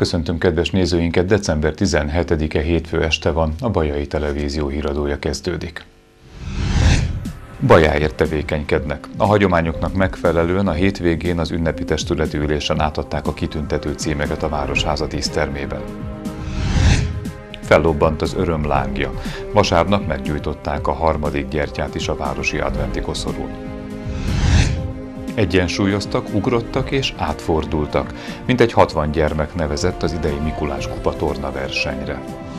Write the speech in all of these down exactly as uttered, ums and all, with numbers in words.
Köszöntöm kedves nézőinket, december tizenhetedike hétfő este van, a Bajai Televízió híradója kezdődik. Bajáért tevékenykednek. A hagyományoknak megfelelően a hétvégén az ünnepi testületi ülésen átadták a kitüntető címeket a Városháza dísztermében. Fellobbant az öröm lángja. Vasárnap meggyújtották a harmadik gyertyát is a városi adventi koszorún. Egyensúlyoztak, ugrottak és átfordultak. Mintegy hatvan gyermek nevezett az idei Mikulás kupa torna versenyre.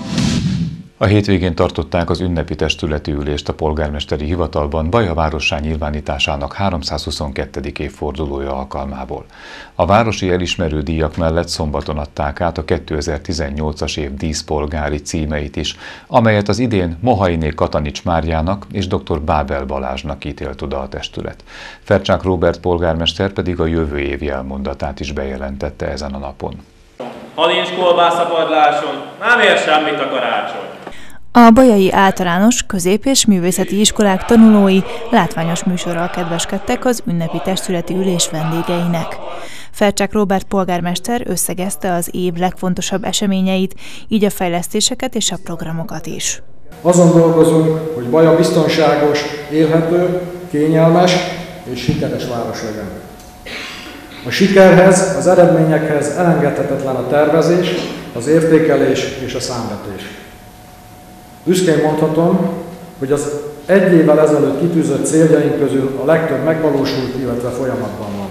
A hétvégén tartották az ünnepi testületi ülést a polgármesteri hivatalban Baja várossá nyilvánításának háromszázhuszonkettő évfordulója alkalmából. A városi elismerő díjak mellett szombaton adták át a kétezer-tizennyolcas év díszpolgári címeit is, amelyet az idén Mohainé Katanics Máriának és dr. Bábel Balázsnak ítélt oda a testület. Fercsák Róbert polgármester pedig a jövő évi elmondatát is bejelentette ezen a napon. Ha nincs kolbász a padláson, nem ér semmit a karácsony. A bajai általános, közép- és művészeti iskolák tanulói látványos műsorral kedveskedtek az ünnepi testületi ülés vendégeinek. Fercsák Róbert polgármester összegezte az év legfontosabb eseményeit, így a fejlesztéseket és a programokat is. Azon dolgozunk, hogy Baja biztonságos, élhető, kényelmes és sikeres város legyen. A sikerhez, az eredményekhez elengedhetetlen a tervezés, az értékelés és a számvetés. Büszkén mondhatom, hogy az egy évvel ezelőtt kitűzött céljaink közül a legtöbb megvalósult, illetve folyamatban van.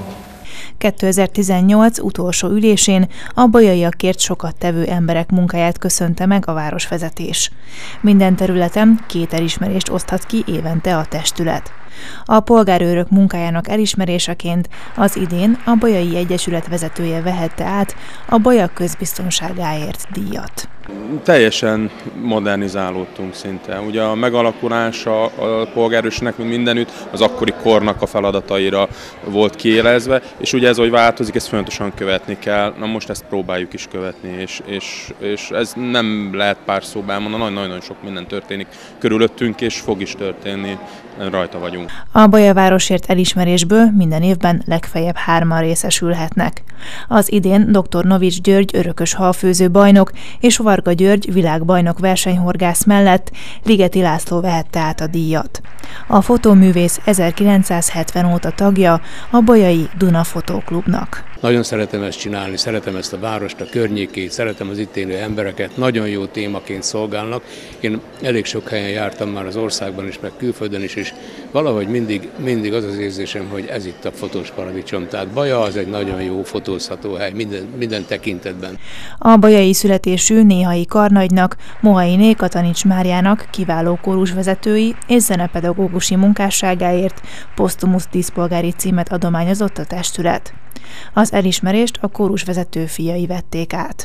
kétezer-tizennyolc utolsó ülésén a bajaiakért sokat tevő emberek munkáját köszönte meg a városvezetés. Minden területen két elismerést oszthat ki évente a testület. A polgárőrök munkájának elismeréseként az idén a Bajai Egyesület vezetője vehette át a Baja közbiztonságáért díjat. Teljesen modernizálódtunk szinte. Ugye a megalakulása a polgárőrségnek, mint mindenütt, az akkori kornak a feladataira volt kiélezve, és ugye ez, hogy változik, ezt folyamatosan követni kell. Na most ezt próbáljuk is követni, és, és, és ez nem lehet pár szóban elmondani, nagyon-nagyon sok minden történik körülöttünk, és fog is történni, rajta vagyunk. A Baja városért elismerésből minden évben legfeljebb hárman részesülhetnek. Az idén dr. Novics György örökös halfőző bajnok és Varga György világbajnok versenyhorgász mellett Ligeti László vehette át a díjat. A fotóművész ezerkilencszázhetven óta tagja a Bajai Duna Fotóklubnak. Nagyon szeretem ezt csinálni, szeretem ezt a várost, a környékét, szeretem az itt élő embereket, nagyon jó témaként szolgálnak. Én elég sok helyen jártam már az országban is, meg külföldön is, és valahogy mindig, mindig az az érzésem, hogy ez itt a fotós paradicsom. Tehát Baja az egy nagyon jó fotózható hely minden, minden tekintetben. A bajai születésű néhai karnagynak, Mohainé Katanics Máriának kiváló kórusvezetői és zenepedagógusi munkásságáért posztumusz díszpolgári címet adományozott a testület. Az elismerést a kórusvezető fiai vették át.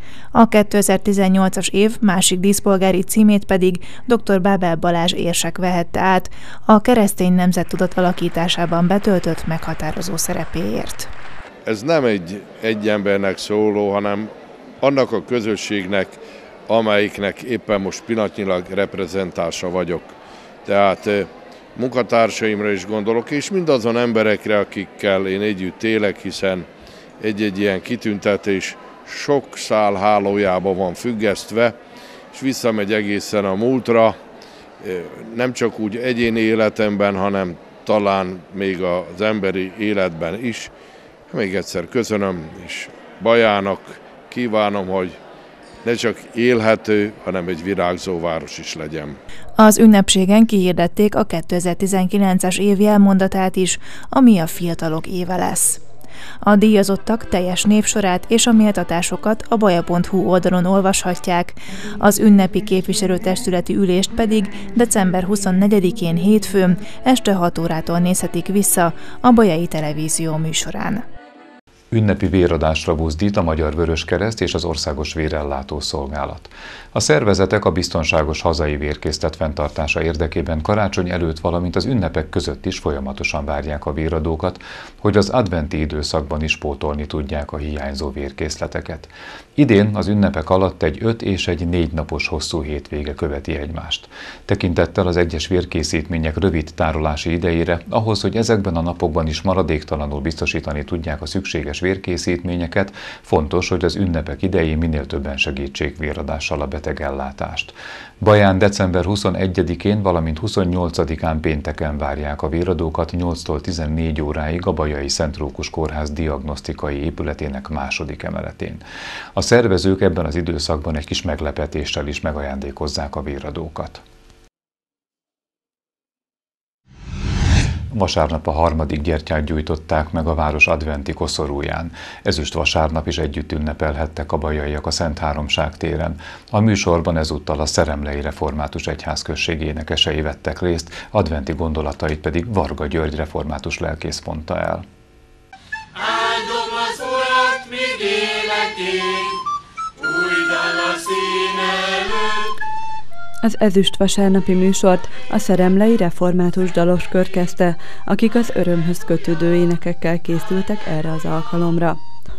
A kétezer-tizennyolcas év másik díszpolgári címét pedig dr. Bábel Balázs érsek vehette át a keresztény nemzettudat alakításában betöltött meghatározó szerepéért. Ez nem egy, egy embernek szóló, hanem annak a közösségnek, amelyiknek éppen most pillanatnyilag reprezentása vagyok. Tehát munkatársaimra is gondolok, és mindazon emberekre, akikkel én együtt élek, hiszen egy-egy ilyen kitüntetés sok szál hálójába van függesztve, és visszamegy egészen a múltra, nem csak úgy egyéni életemben, hanem talán még az emberi életben is. Még egyszer köszönöm, és Bajának kívánom, hogy ne csak élhető, hanem egy virágzó város is legyen. Az ünnepségen kihirdették a kétezer-tizenkilences év jelmondatát is, ami a fiatalok éve lesz. A díjazottak teljes névsorát és a méltatásokat a baja pont hu oldalon olvashatják, az ünnepi képviselőtestületi ülést pedig december huszonnegyedikén hétfőn este hat órától nézhetik vissza a Bajai Televízió műsorán. Ünnepi véradásra buzdít a Magyar Vöröskereszt és az Országos Vérellátó Szolgálat. A szervezetek a biztonságos hazai vérkészlet fenntartása érdekében karácsony előtt, valamint az ünnepek között is folyamatosan várják a véradókat, hogy az adventi időszakban is pótolni tudják a hiányzó vérkészleteket. Idén az ünnepek alatt egy öt és egy négy napos hosszú hétvége követi egymást. Tekintettel az egyes vérkészítmények rövid tárolási idejére, ahhoz, hogy ezekben a napokban is maradéktalanul biztosítani tudják a szükséges szükséges vérkészítményeket, fontos, hogy az ünnepek idején minél többen segítsék véradással a betegellátást. Baján december huszonegyedikén, valamint huszonnyolcadikán pénteken várják a véradókat nyolctól tizennégy óráig a Bajai Szent Rókus Kórház diagnosztikai épületének második emeletén. A szervezők ebben az időszakban egy kis meglepetéssel is megajándékozzák a véradókat. Vasárnap a harmadik gyertyát gyújtották meg a város adventi koszorúján. Ezüst vasárnap is együtt ünnepelhettek a bajaiak a Szent Háromság téren. A műsorban ezúttal a Szeremlei Református Egyházközség énekesei vettek részt, adventi gondolatait pedig Varga György református lelkész mondta el. Áldom az Urat, míg élek én, új dal a szín előtt. Az ezüst vasárnapi műsort a Szeremlei Református Daloskör kezdte, akik az örömhöz kötődő énekekkel készültek erre az alkalomra.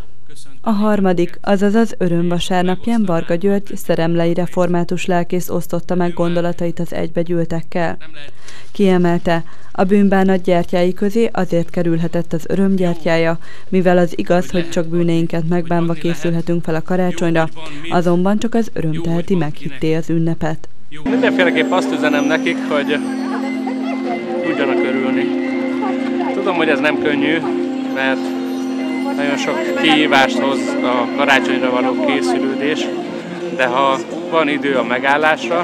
A harmadik, azaz az öröm vasárnapján Varga György szeremlei református lelkész osztotta meg gondolatait az egybegyűltekkel. Kiemelte, a bűnbánat gyertyái közé azért kerülhetett az öröm gyertyája, mivel az igaz, hogy csak bűneinket megbánva készülhetünk fel a karácsonyra, azonban csak az öröm teheti meghitté az ünnepet. Mindenféleképp azt üzenem nekik, hogy tudjanak örülni. Tudom, hogy ez nem könnyű, mert nagyon sok kihívást hoz a karácsonyra való készülődés, de ha van idő a megállásra,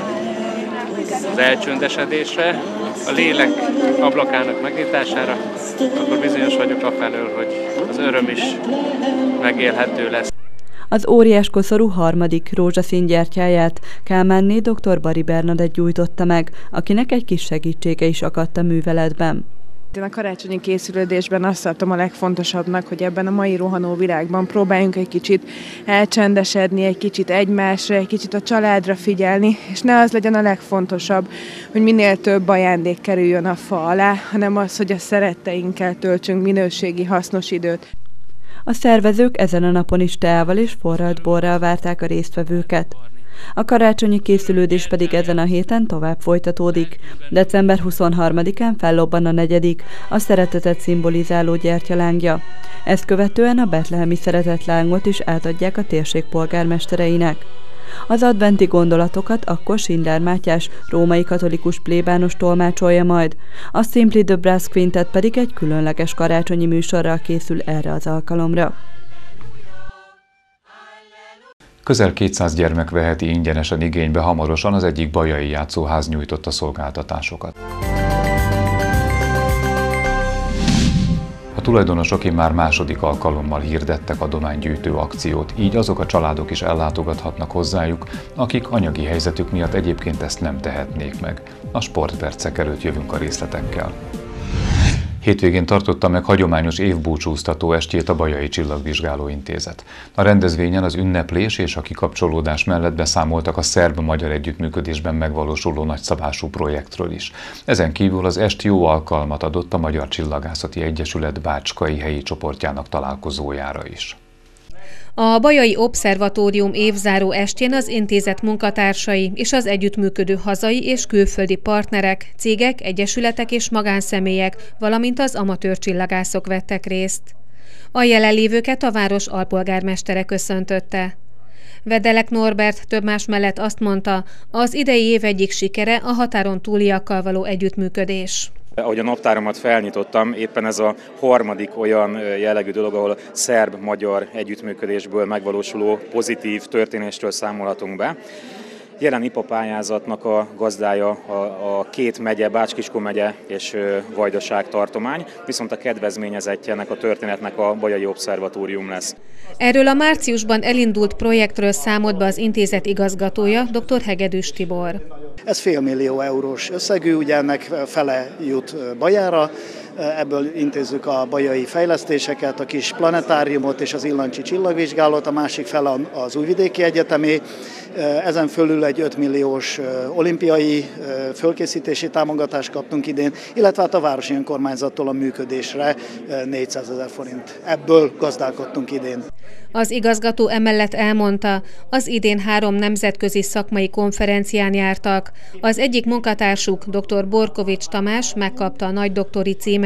az elcsöndesedésre, a lélek ablakának megnyitására, akkor bizonyos vagyok afelől, hogy az öröm is megélhető lesz. Az óriás koszorú harmadik rózsaszín gyertyáját Kálmánné dr. Bari Bernadett gyújtotta meg, akinek egy kis segítsége is akadt a műveletben. Én a karácsonyi készülődésben azt tartom a legfontosabbnak, hogy ebben a mai rohanó világban próbáljunk egy kicsit elcsendesedni, egy kicsit egymásra, egy kicsit a családra figyelni, és ne az legyen a legfontosabb, hogy minél több ajándék kerüljön a fa alá, hanem az, hogy a szeretteinkkel töltsünk minőségi, hasznos időt. A szervezők ezen a napon is teával és forralt borral várták a résztvevőket. A karácsonyi készülődés pedig ezen a héten tovább folytatódik. december huszonharmadikán fellobban a negyedik, a szeretetet szimbolizáló gyertyalángja. Ezt követően a betlehemi szeretetlángot is átadják a térség polgármestereinek. Az adventi gondolatokat akkor Schindler Mátyás, római katolikus plébános tolmácsolja majd. A Simply the Brass Quintet pedig egy különleges karácsonyi műsorral készül erre az alkalomra. Közel kétszáz gyermek veheti ingyenesen igénybe hamarosan az egyik bajai játszóház nyújtotta szolgáltatásokat. A tulajdonosok immár második alkalommal hirdettek adománygyűjtő akciót, így azok a családok is ellátogathatnak hozzájuk, akik anyagi helyzetük miatt egyébként ezt nem tehetnék meg. A sportpercek előtt jövünk a részletekkel. Hétvégén tartotta meg hagyományos évbúcsúztató estjét a Bajai Csillagvizsgáló Intézet. A rendezvényen az ünneplés és a kikapcsolódás mellett beszámoltak a szerb-magyar együttműködésben megvalósuló nagyszabású projektről is. Ezen kívül az est jó alkalmat adott a Magyar Csillagászati Egyesület bácskai helyi csoportjának találkozójára is. A Bajai Obszervatórium évzáró estjén az intézet munkatársai és az együttműködő hazai és külföldi partnerek, cégek, egyesületek és magánszemélyek, valamint az amatőr csillagászok vettek részt. A jelenlévőket a város alpolgármestere köszöntötte. Vedelek Norbert több más mellett azt mondta, az idei év egyik sikere a határon túliakkal való együttműködés. Ahogy a naptáromat felnyitottam, éppen ez a harmadik olyan jellegű dolog, ahol szerb-magyar együttműködésből megvalósuló pozitív történésről számolhatunk be. Jelen I P A pályázatnak a gazdája a, a két megye, Bács-Kiskun megye és Vajdaság tartomány, viszont a kedvezményezettje ennek a történetnek a Bajai Obszervatórium lesz. Erről a márciusban elindult projektről számolt be az intézet igazgatója, dr. Hegedűs Tibor. Ez félmillió eurós összegű, ugye ennek fele jut Bajára, ebből intézzük a bajai fejlesztéseket, a kis planetáriumot és az Illancsi csillagvizsgálót, a másik fele az Újvidéki Egyetemé. Ezen fölül egy öt milliós olimpiai fölkészítési támogatást kaptunk idén, illetve hát a városi önkormányzattól a működésre négyszázezer forint. Ebből gazdálkodtunk idén. Az igazgató emellett elmondta, az idén három nemzetközi szakmai konferencián jártak. Az egyik munkatársuk, dr. Borkovics Tamás megkapta a nagydoktori címet,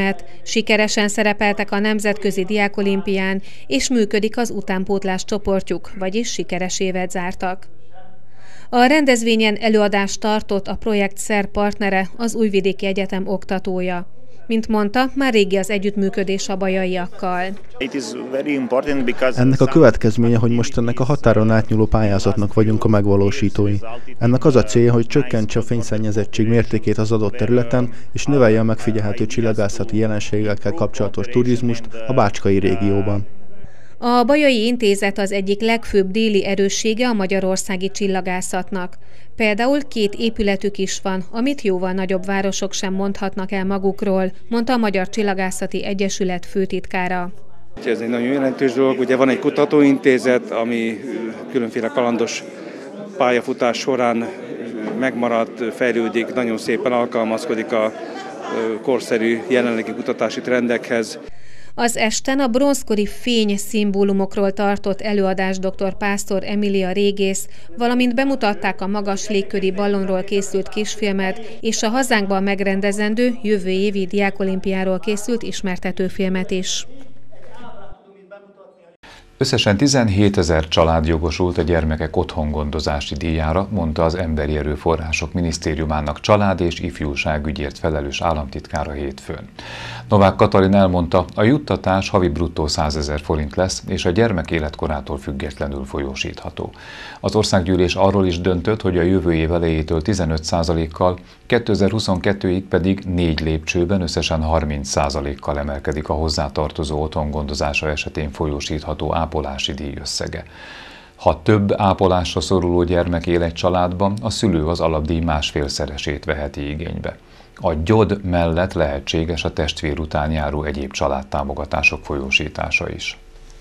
címet, sikeresen szerepeltek a Nemzetközi Diákolimpián, és működik az utánpótlás csoportjuk, vagyis sikeres évet zártak. A rendezvényen előadást tartott a projekt szerb partnere, az Újvidéki Egyetem oktatója. Mint mondta, már régi az együttműködés a bajaiakkal. Ennek a következménye, hogy most ennek a határon átnyúló pályázatnak vagyunk a megvalósítói. Ennek az a célja, hogy csökkentse a fényszennyezettség mértékét az adott területen, és növelje a megfigyelhető csillagászati jelenségekkel kapcsolatos turizmust a bácskai régióban. A Bajai Intézet az egyik legfőbb déli erőssége a magyarországi csillagászatnak. Például két épületük is van, amit jóval nagyobb városok sem mondhatnak el magukról, mondta a Magyar Csillagászati Egyesület főtitkára. Ez egy nagyon jelentős dolog. Ugye van egy kutatóintézet, ami különféle kalandos pályafutás során megmaradt, fejlődik, nagyon szépen alkalmazkodik a korszerű jelenlegi kutatási trendekhez. Az esten a bronzkori fény szimbólumokról tartott előadás dr. Pásztor Emília régész, valamint bemutatták a magas légköri ballonról készült kisfilmet és a hazánkban megrendezendő jövő évi diákolimpiáról készült ismertetőfilmet is. Összesen tizenhétezer család jogosult a gyermekek otthongondozási díjára, mondta az Emberi Erőforrások Minisztériumának család- és ifjúságügyért felelős államtitkára hétfőn. Novák Katalin elmondta, a juttatás havi bruttó százezer forint lesz, és a gyermek életkorától függetlenül folyósítható. Az országgyűlés arról is döntött, hogy a jövő év elejétől tizenöt százalékkal, kétezer-huszonkettőig pedig négy lépcsőben összesen harminc százalékkal emelkedik a hozzátartozó otthongondozása esetén folyósítható ápolási díj összege. Ha több ápolásra szoruló gyermek él egy családban, a szülő az alapdíj másfélszeresét veheti igénybe. A gyód mellett lehetséges a testvér után járó egyéb családtámogatások folyósítása is.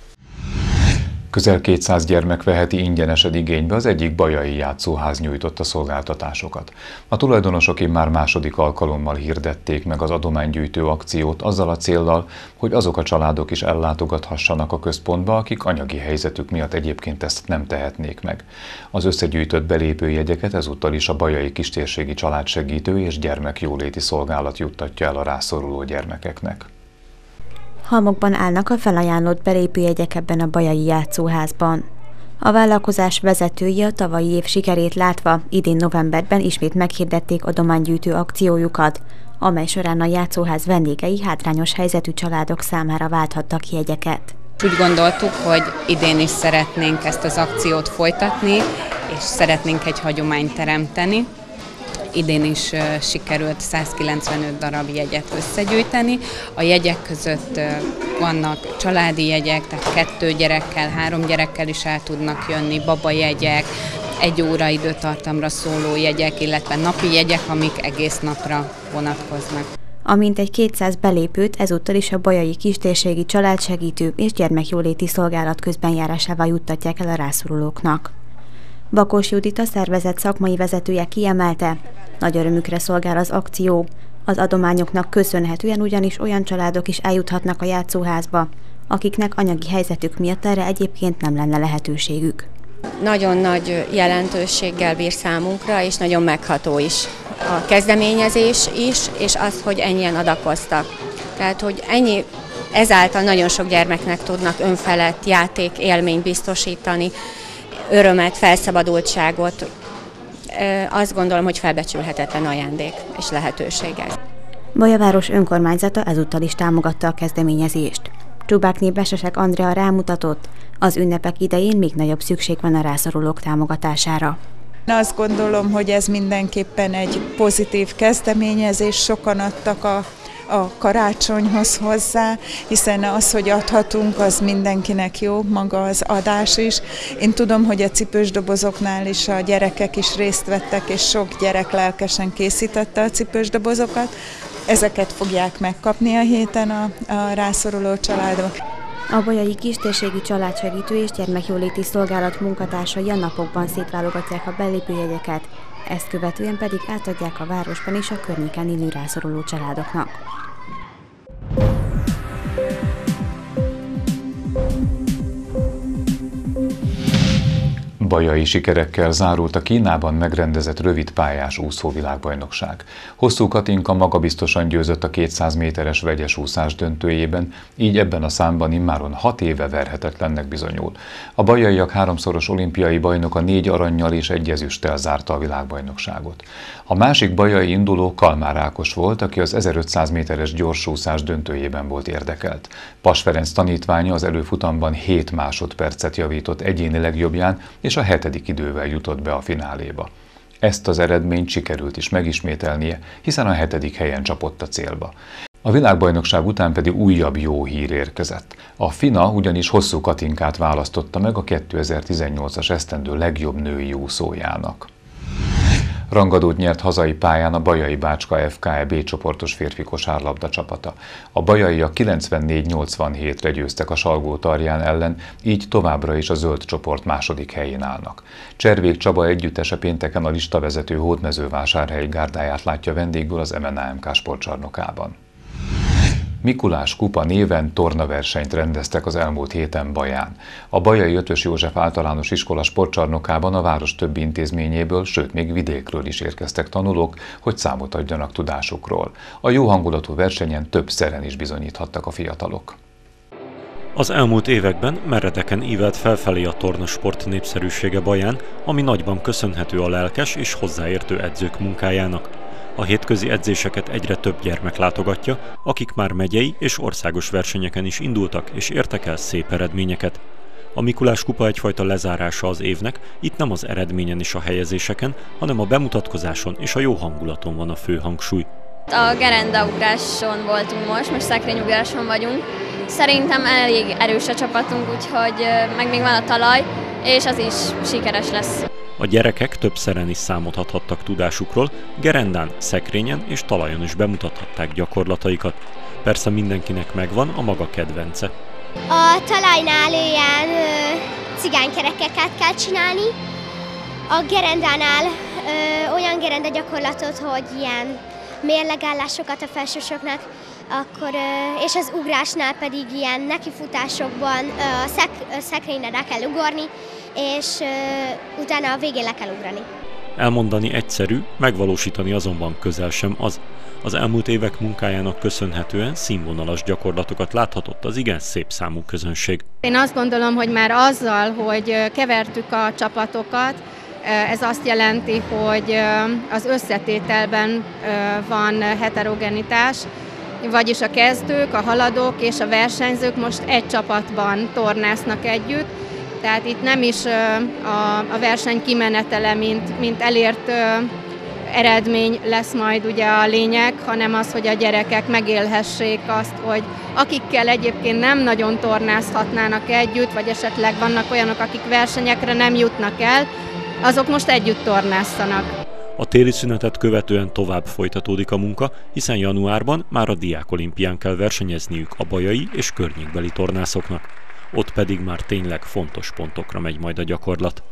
Közel kétszáz gyermek veheti ingyenesen igénybe, az egyik bajai játszóház nyújtotta szolgáltatásokat. A tulajdonosok már második alkalommal hirdették meg az adománygyűjtő akciót azzal a céllal, hogy azok a családok is ellátogathassanak a központba, akik anyagi helyzetük miatt egyébként ezt nem tehetnék meg. Az összegyűjtött belépőjegyeket ezúttal is a Bajai Kistérségi Családsegítő és Gyermekjóléti Szolgálat juttatja el a rászoruló gyermekeknek. Halmokban állnak a felajánlott belépőjegyek ebben a bajai játszóházban. A vállalkozás vezetői a tavalyi év sikerét látva idén novemberben ismét meghirdették adománygyűjtő akciójukat, amely során a játszóház vendégei hátrányos helyzetű családok számára válthattak ki jegyeket. Úgy gondoltuk, hogy idén is szeretnénk ezt az akciót folytatni, és szeretnénk egy hagyományt teremteni. Idén is uh, sikerült százkilencvenöt darab jegyet összegyűjteni. A jegyek között uh, vannak családi jegyek, tehát kettő gyerekkel, három gyerekkel is el tudnak jönni, babajegyek, egy óra időtartamra szóló jegyek, illetve napi jegyek, amik egész napra vonatkoznak. A mintegy kétszáz belépőt ezúttal is a Bajai Kistérségi Családsegítő és Gyermekjóléti Szolgálat közbenjárásával juttatják el a rászorulóknak. Bakos Judit, a szervezet szakmai vezetője kiemelte, nagy örömükre szolgál az akció. Az adományoknak köszönhetően ugyanis olyan családok is eljuthatnak a játszóházba, akiknek anyagi helyzetük miatt erre egyébként nem lenne lehetőségük. Nagyon nagy jelentőséggel bír számunkra, és nagyon megható is a kezdeményezés is, és az, hogy ennyien adakoztak. Tehát, hogy ennyi, ezáltal nagyon sok gyermeknek tudnak önfelett játék élményt biztosítani, örömet, felszabadultságot. Azt gondolom, hogy felbecsülhetetlen ajándék és lehetőség ez. Bajaváros önkormányzata ezúttal is támogatta a kezdeményezést. Csubákné Besesek Andrea rámutatott, az ünnepek idején még nagyobb szükség van a rászorulók támogatására. Azt gondolom, hogy ez mindenképpen egy pozitív kezdeményezés, sokan adtak a a karácsonyhoz hozzá, hiszen az, hogy adhatunk, az mindenkinek jó, maga az adás is. Én tudom, hogy a cipős dobozoknál is a gyerekek is részt vettek, és sok gyerek lelkesen készítette a cipős dobozokat. Ezeket fogják megkapni a héten a, a rászoruló családok. A Bajai Kistérségi Családsegítő és Gyermekjóléti Szolgálat munkatársai a napokban szétválogatják a belépőjegyeket, ezt követően pedig átadják a városban és a környéken élő rászoruló családoknak. bajai sikerekkel zárult a Kínában megrendezett rövidpályás úszóvilágbajnokság. Hosszú Katinka magabiztosan győzött a kétszáz méteres vegyes úszás döntőjében, így ebben a számban immáron hat éve verhetetlennek bizonyul. A bajaiak háromszoros olimpiai bajnoka négy arannyal és egy ezüsttel zárta a világbajnokságot. A másik bajai induló Kalmár Ákos volt, aki az ezerötszáz méteres gyorsúszás döntőjében volt érdekelt. Past Ferenc tanítványa az előfutamban hét másodpercet javított egyéni legjobbján, és a hetedik idővel jutott be a fináléba. Ezt az eredményt sikerült is megismételnie, hiszen a hetedik helyen csapott a célba. A világbajnokság után pedig újabb jó hír érkezett. A FINA ugyanis Hosszú Katinkát választotta meg a kétezer-tizennyolcas esztendő legjobb női úszójának. Rangadót nyert hazai pályán a Bajai Bácska ef ká e B csoportos férfi kosárlabda csapata. A bajaiak kilencvennégy nyolcvanhétre győztek a Salgótarján ellen, így továbbra is a zöld csoport második helyén állnak. Cservék Csaba együttese pénteken a listavezető Hódmezővásárhelyi gárdáját látja vendégül az em en á em ká sportcsarnokában. Mikulás kupa néven tornaversenyt rendeztek az elmúlt héten Baján. A Bajai Ötvös József általános iskola sportcsarnokában a város többi intézményéből, sőt még vidékről is érkeztek tanulók, hogy számot adjanak tudásukról. A jó hangulatú versenyen több szeren is bizonyíthattak a fiatalok. Az elmúlt években meredeken ívelt felfelé a tornasport népszerűsége Baján, ami nagyban köszönhető a lelkes és hozzáértő edzők munkájának. A hétközi edzéseket egyre több gyermek látogatja, akik már megyei és országos versenyeken is indultak és értek el szép eredményeket. A Mikulás kupa egyfajta lezárása az évnek, itt nem az eredményen és a helyezéseken, hanem a bemutatkozáson és a jó hangulaton van a fő hangsúly. A gerendaugráson voltunk most, most szekrényugráson vagyunk. Szerintem elég erős a csapatunk, úgyhogy meg még van a talaj, és az is sikeres lesz. A gyerekek több szeren is számot adhattak tudásukról, gerendán, szekrényen és talajon is bemutathatták gyakorlataikat. Persze mindenkinek megvan a maga kedvence. A talajnál ilyen cigánykerekeket kell csinálni, a gerendánál ö, olyan gerenda gyakorlatot, hogy ilyen mérlegállásokat a felsősoknak, akkor, ö, és az ugrásnál pedig ilyen nekifutásokban ö, a szek, szekrényre rá kell ugorni, és ö, utána a végén le kell ugrani. Elmondani egyszerű, megvalósítani azonban közel sem az. Az elmúlt évek munkájának köszönhetően színvonalas gyakorlatokat láthatott az igen szép számú közönség. Én azt gondolom, hogy már azzal, hogy kevertük a csapatokat, ez azt jelenti, hogy az összetételben van heterogenitás, vagyis a kezdők, a haladók és a versenyzők most egy csapatban tornásznak együtt, tehát itt nem is a, a verseny kimenetele, mint, mint elért eredmény lesz majd ugye a lényeg, hanem az, hogy a gyerekek megélhessék azt, hogy akikkel egyébként nem nagyon tornázhatnának együtt, vagy esetleg vannak olyanok, akik versenyekre nem jutnak el, azok most együtt tornázzanak. A téli szünetet követően tovább folytatódik a munka, hiszen januárban már a diákolimpián kell versenyezniük a bajai és környékbeli tornászoknak. Ott pedig már tényleg fontos pontokra megy majd a gyakorlat.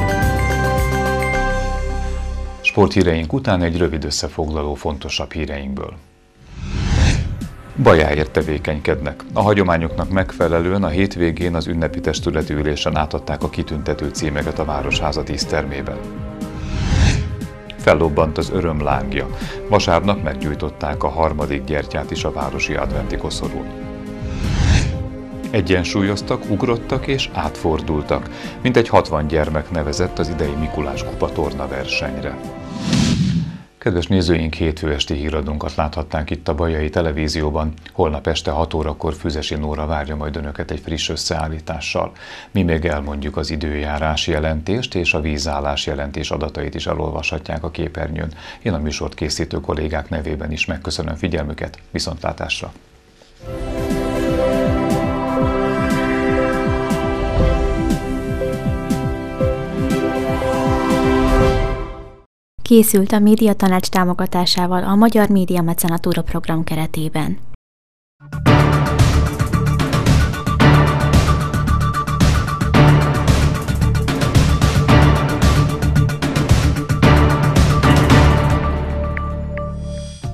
Sporthíreink után egy rövid összefoglaló fontosabb híreinkből. Bajáért tevékenykednek. A hagyományoknak megfelelően a hétvégén az ünnepi testületi ülésen átadták a kitüntető címeket a Városháza dísztermében. Fellobbant az öröm lángja. Vasárnap meggyújtották a harmadik gyertyát is a városi adventi koszorún. Egyensúlyoztak, ugrottak és átfordultak. Mintegy hatvan gyermek nevezett az idei Mikulás kupa tornaversenyre. Kedves nézőink, hétfő esti híradónkat láthatták itt a Bajai Televízióban. Holnap este hat órakor Füzesi Nóra várja majd önöket egy friss összeállítással. Mi még elmondjuk az időjárás jelentést és a vízállás jelentés adatait is elolvashatják a képernyőn. Én a műsort készítő kollégák nevében is megköszönöm figyelmüket, viszontlátásra! Készült a Médiatanács támogatásával a Magyar Média Mecenatúra program keretében.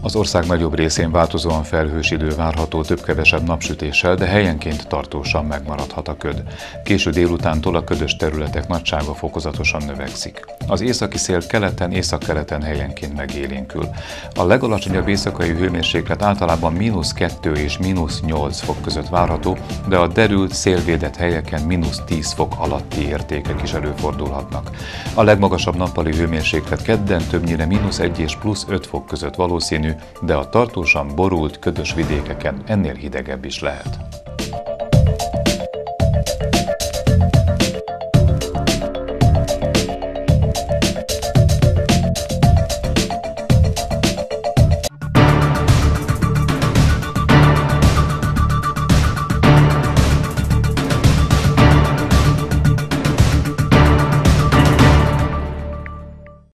Az ország nagyobb részén változóan felhős idő várható, több-kevesebb napsütéssel, de helyenként tartósan megmaradhat a köd. Késő délutántól a ködös területek nagysága fokozatosan növekszik. Az északi szél keleten, északkeleten helyenként megélénkül. A legalacsonyabb éjszakai hőmérséklet általában mínusz kettő és mínusz nyolc fok között várható, de a derült, szélvédett helyeken mínusz tíz fok alatti értékek is előfordulhatnak. A legmagasabb nappali hőmérséklet kedden többnyire mínusz egy és plusz öt fok között valószínű, de a tartósan borult, ködös vidékeken ennél hidegebb is lehet.